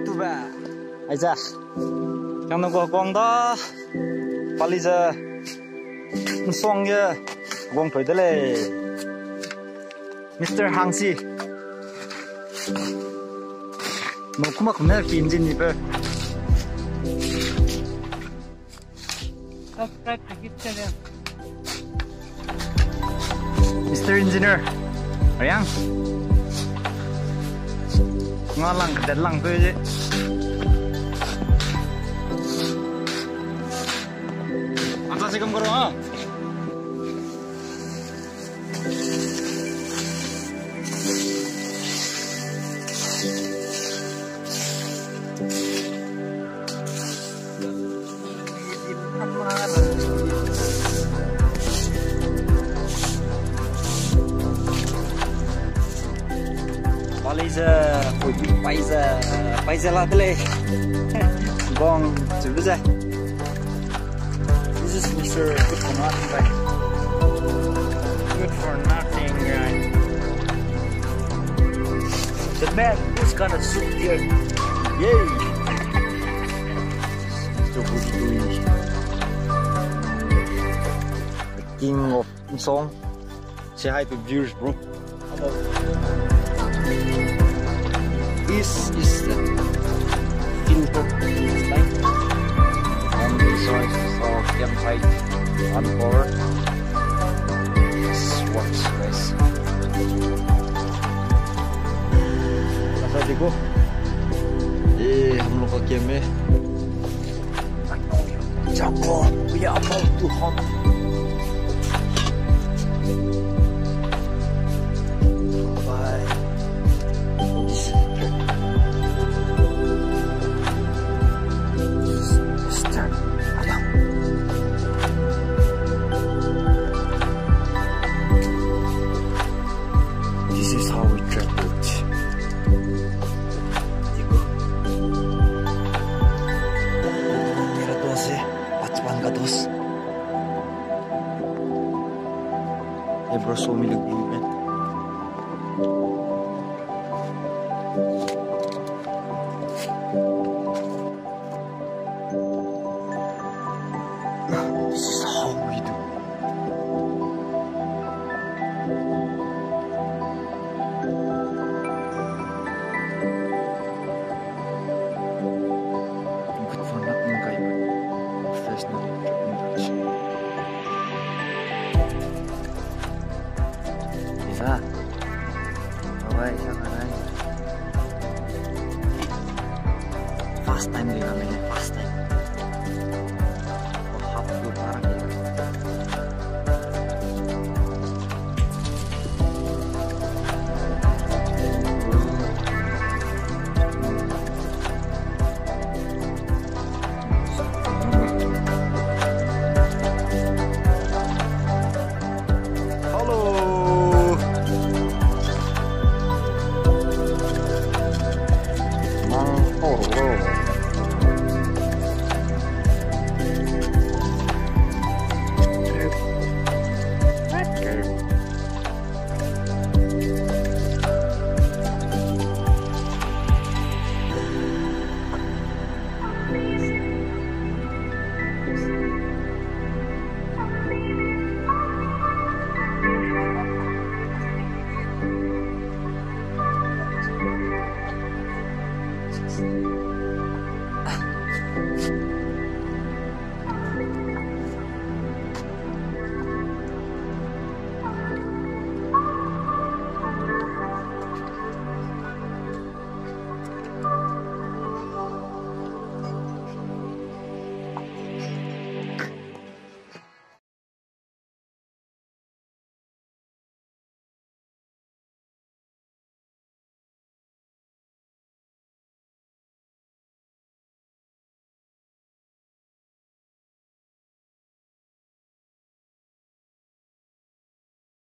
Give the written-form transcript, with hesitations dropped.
YouTube. Aja. Yang nunggu gong dah. Pali je. Song je. Gong toy deh. Mr. Hangsi. Mau kuma kumnya engine ni per. Subscribe to his channel. Mr. Engineer. Ayang. Ngalang kedalang tu je. Apa sih kamu korang? Paisa lah deh. Gong, coba saja. This is Mr. Good for nothing guy. Good for nothing guy. The man who's gonna shoot here. Yay! Coba dulu. The king of song. Say hi to viewers, bro. Hello. This is the filter line. On this side of campsite on board. This works guys. Apa देखो? ये हम लोग का गेम है. Jago, we are about to hunt. This is how we travel. Era 12, Batman ka 2. Hey bro, show me the glue, man. This is how we do. Good for nothing guy, professional Dutch. Bisa. Bye, sangat. Fast time dia namanya, fast time.